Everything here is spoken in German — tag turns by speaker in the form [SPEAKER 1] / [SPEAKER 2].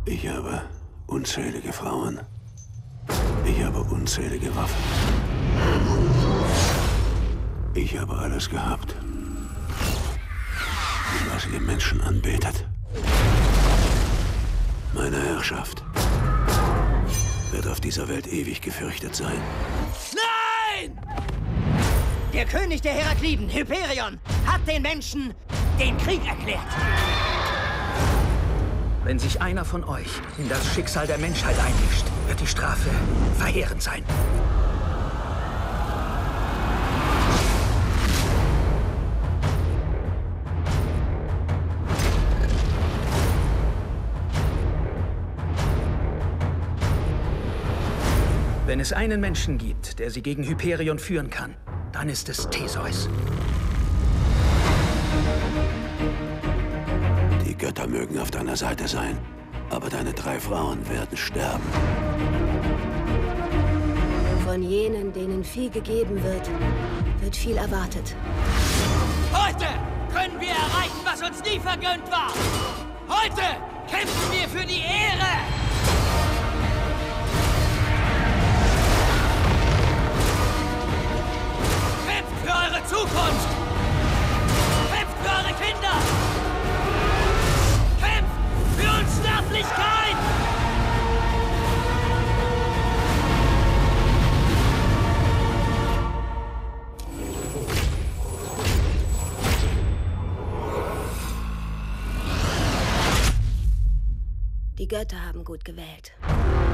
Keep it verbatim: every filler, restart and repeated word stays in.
[SPEAKER 1] Ich habe unzählige Frauen. Ich habe unzählige Waffen. Ich habe alles gehabt, was ihr Menschen anbetet. Meine Herrschaft wird auf dieser Welt ewig gefürchtet sein.
[SPEAKER 2] Nein! Der König der Herakliden, Hyperion, hat den Menschen den Krieg erklärt.
[SPEAKER 3] Wenn sich einer von euch in das Schicksal der Menschheit einmischt, wird die Strafe verheerend sein. Wenn es einen Menschen gibt, der sie gegen Hyperion führen kann, dann ist es Theseus.
[SPEAKER 1] Die Götter mögen auf deiner Seite sein, aber deine drei Frauen werden sterben.
[SPEAKER 4] Von jenen, denen viel gegeben wird, wird viel erwartet.
[SPEAKER 2] Heute können wir erreichen, was uns nie vergönnt war. Heute kämpfen wir für die Ehre. Kämpft für eure Zukunft. Kämpft für eure Kinder. Kämpft für Unsterblichkeit.
[SPEAKER 4] Die Götter haben gut gewählt.